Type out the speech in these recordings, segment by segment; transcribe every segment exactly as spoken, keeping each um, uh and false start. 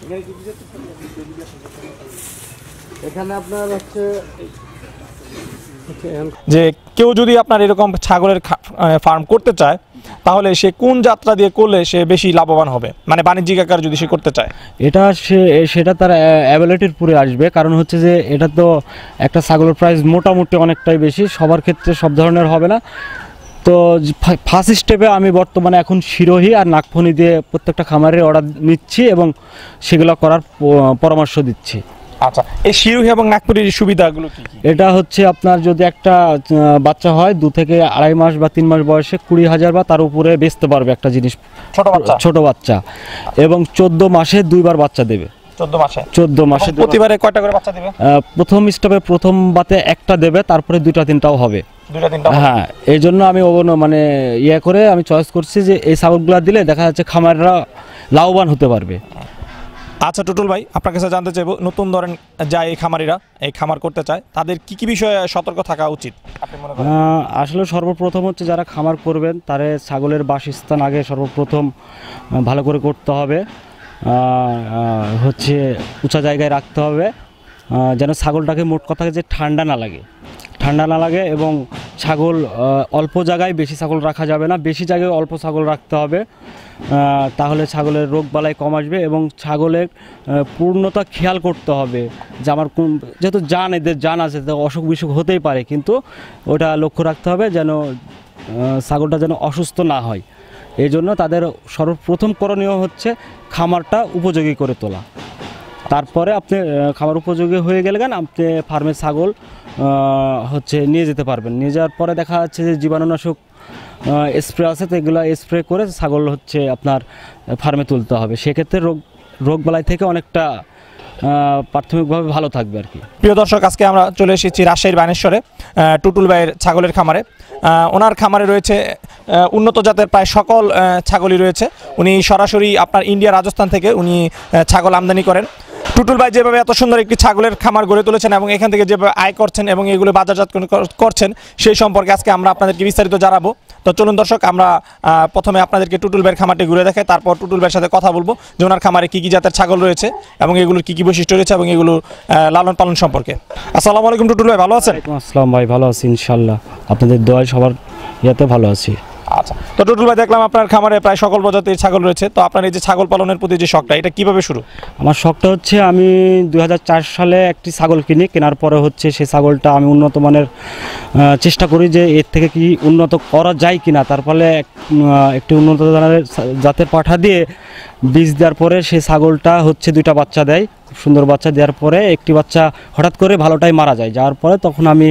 এখানে আপনার হচ্ছে যে কেউ যদি আপনার এরকম ছাগলের ফার্ম করতে চায় তাহলে সে কোন যাত্রা দিয়ে করলে সে বেশি লাভবান হবে, মানে বাণিজ্যিক আকারে যদি সে করতে চায়? এটা সে সেটা তার অ্যাবিলিটির পুরে আসবে, কারণ হচ্ছে যে এটা তো একটা ছাগলের প্রাইস মোটামুটি অনেকটাই বেশি, সবার ক্ষেত্রে সব ধরনের হবে না। তো ফার্স্ট স্টেপে আমি বর্তমানে এখন শিরোহী আর নাকফনি দিয়ে প্রত্যেকটা খামারের অর্ডার নিচ্ছি এবং সেগুলো করার পরামর্শ দিচ্ছি। আচ্ছা, এই শিরোহী এবং নাকফনির সুবিধাগুলো কি কি? এটা হচ্ছে আপনার যদি একটা বাচ্চা হয় দু থেকে আড়াই মাস বা তিন মাস বয়সে কুড়ি হাজার বা তার উপরে বেচতে পারবে একটা জিনিস, ছোট বাচ্চা ছোট বাচ্চা এবং চোদ্দ মাসে দুইবার বাচ্চা দেবে। চোদ্দ মাসে চোদ্দ মাসে প্রতিবারে কয়টা করে বাচ্চা দেবে? প্রথম স্টেপে প্রথম বাতে একটা দেবে, তারপরে দুইটা তিনটাও হবে। দুইটা তিনটা? হ্যাঁ, এই জন্য আমি মানে ইয়ে করে আমি চয়েস করছি যে এই ছাগলগুলো দিলে দেখা যাচ্ছে খামাররা লাভবান হতে পারবে। আচ্ছা টুটুল ভাই, আপনার কাছে জানতে চাইবো, নতুন ধরেন যায় এই খামারিরা এই খামার করতে চায় তাদের কি কি বিষয়ে সতর্ক থাকা উচিত আপনি মনে করেন? আসলে সর্বপ্রথম হচ্ছে যারা খামার করবেন তারা ছাগলের বাসস্থান আগে সর্বপ্রথম ভালো করে করতে হবে, হচ্ছে উঁচা জায়গায় রাখতে হবে যেন ছাগলটাকে মোট কথা যে ঠান্ডা না লাগে ঠান্ডা না লাগে এবং ছাগল অল্প জায়গায় বেশি ছাগল রাখা যাবে না, বেশি জায়গায় অল্প ছাগল রাখতে হবে, তাহলে ছাগলের রোগ বালাই কম আসবে এবং ছাগলের পূর্ণতা খেয়াল করতে হবে যে আমার কোন, যেহেতু জান এদের জান আছে অসুখ বিসুখ হতেই পারে, কিন্তু ওটা লক্ষ্য রাখতে হবে যেন ছাগলটা যেন অসুস্থ না হয়। এই জন্য তাদের সর্বপ্রথম করণীয় হচ্ছে খামারটা উপযোগী করে তোলা। তারপরে আপনি খামার উপযোগী হয়ে গেলে কেন আপনি ফার্মের ছাগল হচ্ছে নিয়ে যেতে পারবেন। নিয়ে যাওয়ার পরে দেখা যাচ্ছে যে জীবাণুনাশক স্প্রে আছে, তো এগুলো স্প্রে করে ছাগল হচ্ছে আপনার ফার্মে তুলতে হবে, সেক্ষেত্রে রোগ রোগ বালাই থেকে অনেকটা প্রাথমিকভাবে ভালো থাকবে আর কি। প্রিয় দর্শক, আজকে আমরা চলে এসেছি রাজশাহীর বানেশ্বরে টুটুল ভাইয়ের ছাগলের খামারে। ওনার খামারে রয়েছে উন্নত জাতের প্রায় সকল ছাগলই রয়েছে। উনি সরাসরি আপনার ইন্ডিয়া রাজস্থান থেকে উনি ছাগল আমদানি করেন। টুটুল ভাই যেভাবে এত সুন্দর একটি ছাগলের খামার গড়ে তুলেছেন এবং এখান থেকে যেভাবে আয় করছেন এবং এগুলো বাজারজাত করছেন সেই সম্পর্কে আজকে আমরা আপনাদেরকে বিস্তারিত জানাবো। তো চলুন দর্শক, আমরা প্রথমে আপনাদেরকে টুটুল ভাইয়ের খামারটি ঘুরে দেখাই, তারপর টুটুল ভাইয়ের সাথে কথা বলবো যে ওনার খামারে কী কী জাতের ছাগল রয়েছে এবং এগুলোর কী কী বৈশিষ্ট্য রয়েছে এবং এগুলোর লালন পালন সম্পর্কে। আসসালামু আলাইকুম টুটুল ভাই, ভালো আছেন? আসসালাম ভাই, ভালো আছি ইনশাল্লাহ, আপনাদের দোয়ায় সবার ইয়াতে ভালো আছি। আচ্ছা, তো টুটুল ভাই দেখলাম আপনার খামারে প্রায় সকল প্রজাতির ছাগল রয়েছে, তো আপনার এই যে ছাগল পালনের প্রতি যে শখটা, এটা কিভাবে শুরু? আমার শখটা হচ্ছে আমি দুই হাজার চার সালে একটি ছাগল কিনি, কেনার পরে হচ্ছে সেই ছাগলটা আমি উন্নত মানের চেষ্টা করি যে এর থেকে কি উন্নত করা যায় কিনা, তার ফলে একটি উন্নত জাতের পাঠা দিয়ে বীজ দেওয়ার পরে সেই ছাগলটা হচ্ছে দুইটা বাচ্চা দেয়, খুব সুন্দর বাচ্চা দেওয়ার পরে একটি বাচ্চা হঠাৎ করে ভালোটাই মারা যায়, যাওয়ার পরে তখন আমি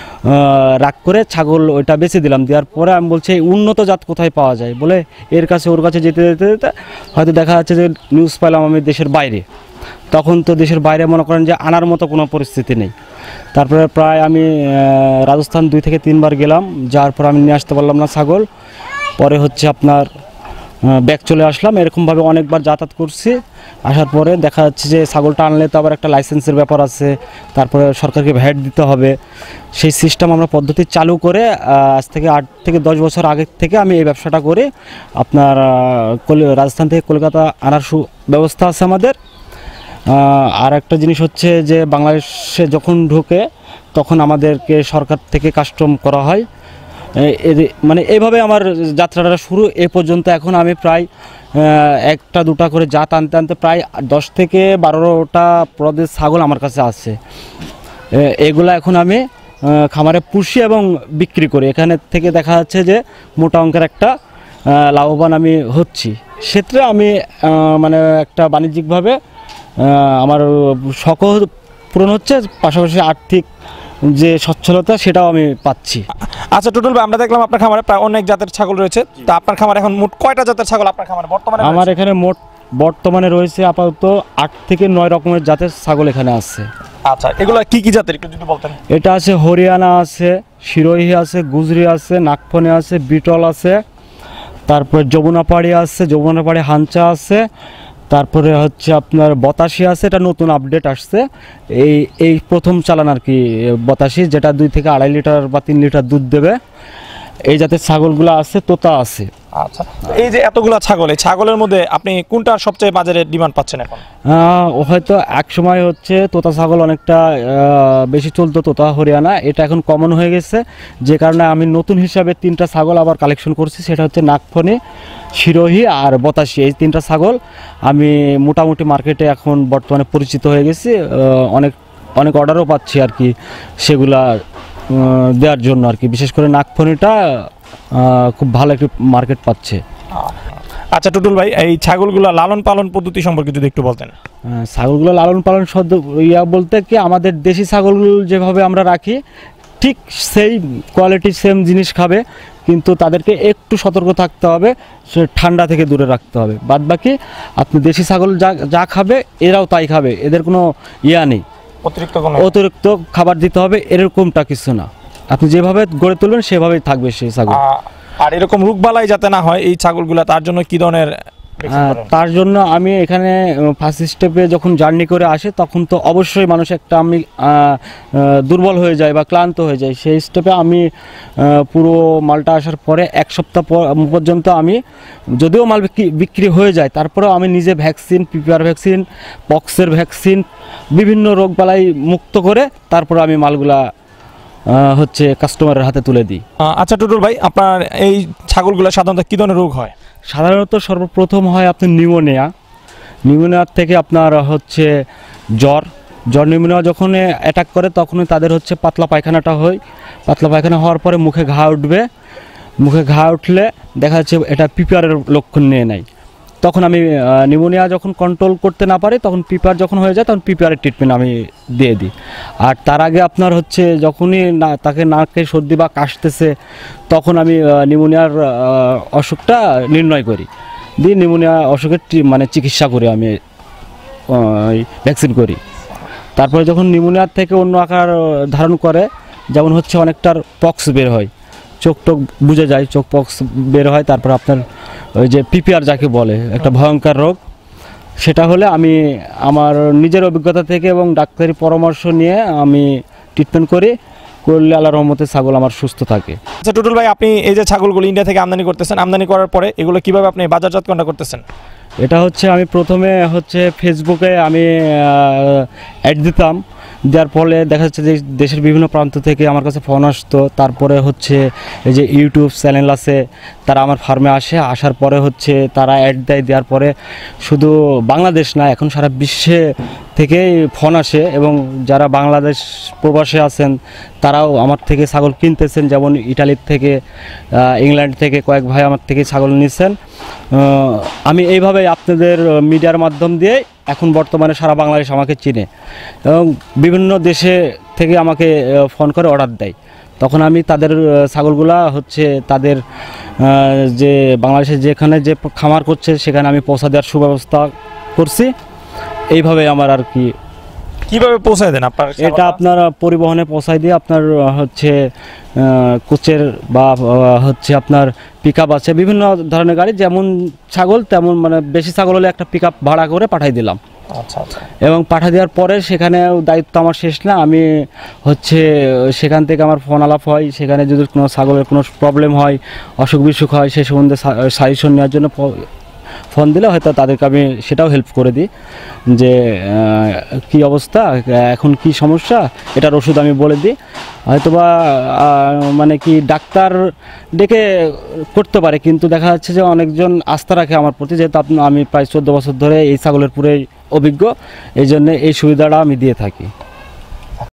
রাগ করে ছাগল ওইটা বেঁচে দিলাম। দেওয়ার পরে আমি বলছি উন্নত জাত কোথায় পাওয়া যায়, বলে এর কাছে ওর কাছে যেতে যেতে যেতে হয়তো দেখা যাচ্ছে যে নিউজ পেলাম আমি দেশের বাইরে, তখন তো দেশের বাইরে মনে করেন যে আনার মতো কোনো পরিস্থিতি নেই। তারপরে প্রায় আমি রাজস্থান দুই থেকে তিনবার গেলাম, যাওয়ার পর আমি নিয়ে আসতে পারলাম না ছাগল, পরে হচ্ছে আপনার ব্যাক চলে আসলাম। এরকমভাবে অনেকবার যাতায়াত করছি, আসার পরে দেখা যাচ্ছে যে ছাগলটা আনলে তো আবার একটা লাইসেন্সের ব্যাপার আছে, তারপরে সরকারকে ভ্যাট দিতে হবে, সেই সিস্টেম আমরা পদ্ধতি চালু করে আজ থেকে আট থেকে দশ বছর আগে থেকে আমি এই ব্যবসাটা করি। আপনার রাজস্থান থেকে কলকাতা আনার ব্যবস্থা আছে আমাদের। আর একটা জিনিস হচ্ছে যে বাংলাদেশে যখন ঢোকে তখন আমাদেরকে সরকার থেকে কাস্টম করা হয়, মানে এইভাবে আমার যাত্রাটা শুরু এ পর্যন্ত। এখন আমি প্রায় একটা দুটা করে জাত আনতে আনতে প্রায় দশ থেকে বারোটা প্রদেশ ছাগল আমার কাছে আছে। এগুলো এখন আমি খামারে পুষি এবং বিক্রি করি, এখানে থেকে দেখা যাচ্ছে যে মোটা অঙ্কের একটা লাভবান আমি হচ্ছি। সেক্ষেত্রে আমি মানে একটা বাণিজ্যিকভাবে আমার শখও পূরণ হচ্ছে, পাশাপাশি আর্থিক যে সচ্ছলতা সেটাও আমি পাচ্ছি। আচ্ছা টুটুল ভাই, আমরা দেখলাম আপনার খামারে প্রায় অনেক জাতের ছাগল রয়েছে, তো আপনার খামারে এখন মোট কয়টা জাতের ছাগল আপনার খামারে বর্তমানে? আমার এখানে মোট বর্তমানে রয়েছে আপাতত আট থেকে নয় রকমের জাতের ছাগল এখানে আছে। আচ্ছা, এগুলো কি কি জাতের একটু যদি বলতেন? এটা আছে হরিয়ানা আছে, শিরোহী আছে, গুজরি আছে, নাগফনি আছে, বিটল আছে, তারপরে যমুনাপাড়ি আছে, যমুনাপাড়ি হাঞ্চা আছে, তারপরে হচ্ছে আপনার বতাসি আছে, এটা নতুন আপডেট আসছে, এই এই প্রথম চালান আর কি বতাসি, যেটা দুই থেকে আড়াই লিটার বা তিন লিটার দুধ দেবে। এই জাতের ছাগলগুলো আছে, তোতা আছে। আচ্ছা, এই যে এতগুলা ছাগল, এই ছাগলের মধ্যে আপনি কোনটার সবচেয়ে বাজারে ডিমান্ড পাচ্ছেন এখন? আহ, হয়তো এক সময় হচ্ছে তোতা ছাগল অনেকটা আহ, বেশি চলতো, তোতা হরিয়ানা, এটা এখন কমন হয়ে গেছে, যে কারণে আমি নতুন হিসাবে তিনটা ছাগল আবার কালেকশন করছি। সেটা হচ্ছে নাগফণি, শিরোহী আর বতাসি। এই তিনটা ছাগল আমি মোটামুটি মার্কেটে এখন বর্তমানে পরিচিত হয়ে গেছি, আহ, অনেক অনেক অর্ডারও পাচ্ছি আর কি সেগুলা আহ, দেওয়ার জন্য আর কি। বিশেষ করে নাগফণিটা আহ, খুব ভালো একটি মার্কেট পাচ্ছে। আচ্ছা টুটুল ভাই, এই ছাগলগুলো লালন পালন পদ্ধতি সম্পর্কে যদি একটু বলতেন। আহ, ছাগলগুলো লালন পালন সদ্য ইয়া বলতে কি, আমাদের দেশি ছাগল যেভাবে আমরা রাখি ঠিক সেই কোয়ালিটি সেম জিনিস খাবে, কিন্তু তাদেরকে একটু সতর্ক থাকতে হবে, সে ঠান্ডা থেকে দূরে রাখতে হবে। বাদ বাকি আপনি দেশি ছাগল যা যা খাবে এরাও তাই খাবে, এদের কোনো ইয়া নেই, অতিরিক্ত কোনো অতিরিক্ত খাবার দিতে হবে এরকমটা কিছু না। আপনি যেভাবে গড়ে তুলবেন সেভাবেই থাকবে সেই ছাগল। আহ, আর এরকম রোগবালাই যাতে না হয় এই ছাগলগুলা, তার জন্য কি ধরনের আহ, তার জন্য আমি এখানে ফার্স্ট স্টেপে যখন জার্নি করে আসে তখন তো অবশ্যই মানুষ একটা আমি আহ, আহ, দুর্বল হয়ে যায় বা ক্লান্ত হয়ে যায়। সেই স্টেপে আমি আহ, পুরো মালটা আসার পরে এক সপ্তাহ পর- পর্যন্ত আমি, যদিও মাল বিক্রি বিক্রি হয়ে যায়, তারপরেও আমি নিজে ভ্যাকসিন, পিপিআর ভ্যাকসিন, পক্সের ভ্যাকসিন, বিভিন্ন রোগবালাই মুক্ত করে তারপরে আমি মালগুলা আহ, হচ্ছে কাস্টমারের হাতে তুলে দিই। আহ, আচ্ছা টুটুল ভাই, আপনার এই ছাগলগুলো সাধারণত কি ধরনের রোগ হয়? সাধারণত সর্বপ্রথম হয় আপনার নিউমোনিয়া। নিউমোনিয়ার থেকে আপনার হচ্ছে জ্বর। জ্বর নিউমোনিয়া যখন অ্যাটাক করে তখনই তাদের হচ্ছে পাতলা পায়খানাটা হয়। পাতলা পায়খানা হওয়ার পরে মুখে ঘা উঠবে। মুখে ঘা উঠলে দেখা যাচ্ছে এটা পিপিআরের লক্ষণ নিয়ে নেয়। তখন আমি নিউমোনিয়া যখন কন্ট্রোল করতে না পারি তখন পিপিআর যখন হয়ে যায় তখন পিপিআরের ট্রিটমেন্ট আমি দিয়ে দিই। আর তার আগে আপনার হচ্ছে যখনই না তাকে নাকে সর্দি বা কাশতেছে তখন আমি নিউমোনিয়ার অসুখটা নির্ণয় করি, দিয়ে নিউমোনিয়া অসুখের টি- মানে চিকিৎসা করি, আমি ভ্যাকসিন করি। তারপরে যখন নিউমোনিয়ার থেকে অন্য আকার ধারণ করে, যেমন হচ্ছে অনেকটার পক্স বের হয়, চোখ টোক বুঝে যায়, চোখ পক্স বের হয়, তারপর আপনার ওই যে পিপিআর যাকে বলে একটা ভয়ঙ্কর রোগ, সেটা হলে আমি আমার নিজের অভিজ্ঞতা থেকে এবং ডাক্তারি পরামর্শ নিয়ে আমি ট্রিটমেন্ট করি, করলে আল্লাহর রহমতে ছাগল আমার সুস্থ থাকে। আচ্ছা টুটুল ভাই, আপনি এই যে ছাগলগুলো ইন্ডিয়া থেকে আমদানি করতেছেন, আমদানি করার পরে এগুলো কিভাবে আপনি বাজারজাতকরণ করতেছেন? এটা হচ্ছে আমি প্রথমে হচ্ছে ফেসবুকে আমি অ্যাড দিতাম, দেওয়ার ফলে দেখা যাচ্ছে যে দেশের বিভিন্ন প্রান্ত থেকে আমার কাছে ফোন আসতো। তারপরে হচ্ছে এই যে ইউটিউব চ্যানেল আছে তারা আমার ফার্মে আসে, আসার পরে হচ্ছে তারা অ্যাড দেয়, দেওয়ার পরে শুধু বাংলাদেশ না এখন সারা বিশ্বে থেকেই ফোন আসে, এবং যারা বাংলাদেশ প্রবাসে আছেন তারাও আমার থেকে ছাগল কিনতেছেন। যেমন ইটালির থেকে, আহ, ইংল্যান্ড থেকে কয়েক ভাই আমার থেকে ছাগল নিচ্ছেন। আহ, আমি এইভাবে আপনাদের মিডিয়ার মাধ্যম দিয়ে এখন বর্তমানে সারা বাংলাদেশ আমাকে চিনে, এবং বিভিন্ন দেশে থেকে আমাকে আহ, ফোন করে অর্ডার দেয়। তখন আমি তাদের আহ, ছাগলগুলা হচ্ছে তাদের আহ, যে বাংলাদেশে যেখানে যে খামার করছে সেখানে আমি পৌঁছা দেওয়ার সুব্যবস্থা করছি। এইভাবে আমার আর কি। কিভাবে পৌঁছায় দেন আপনার? এটা আপনার পরিবহনে পৌঁছায় দিয়ে আপনার আহ, হচ্ছে আহ, কোচের বা আহ, হচ্ছে আপনার পিক আপ আছে, বিভিন্ন ধরনের গাড়ি, যেমন ছাগল তেমন, মানে বেশি ছাগল হলে একটা পিক আপ ভাড়া করে পাঠাই দিলাম। আচ্ছা আচ্ছা। এবং পাঠা দেওয়ার পরে সেখানে দায়িত্ব আমার শেষ না, আমি হচ্ছে সেখান থেকে আমার ফোন আলাপ হয়, সেখানে যদি কোনো ছাগলের কোনো প্রবলেম হয়, অসুখ বিসুখ হয়, সেই সম্বন্ধে সাজেশন নেওয়ার জন্য ফ- ফোন দিলে হয়তো তাদেরকে আমি সেটাও হেল্প করে দিই, যে আহ, কি অবস্থা, এখন কি সমস্যা, এটার ওষুধ আমি বলে দিই। হয়তোবা আহ, মানে কি ডাক্তার ডেকে করতে পারে, কিন্তু দেখা যাচ্ছে যে অনেকজন আস্থা রাখে আমার প্রতি, যেহেতু আপনি আমি প্রায় চোদ্দো বছর ধরে এই ছাগলের পুরে অভিজ্ঞ, এই জন্য এই সুবিধাটা আমি দিয়ে থাকি।